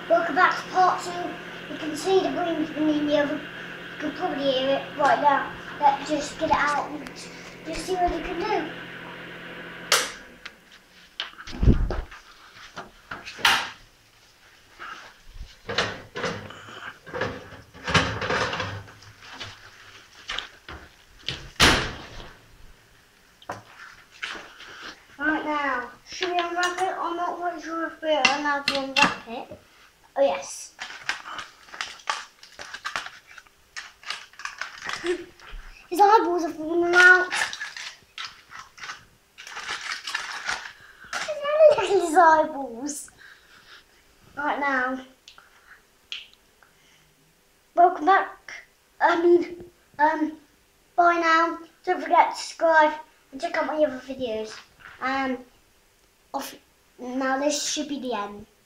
Welcome back to part 2. You can see the green in the oven. You can probably hear it right now. Let's just get it out and just see what you can do. Right now, should we unwrap it? I'm not quite sure if we're allowed to unwrap it. Oh yes. His eyeballs are falling out. Look at his eyeballs. Right now. Welcome back. Bye now. Don't forget to subscribe and check out my other videos. Now this should be the end.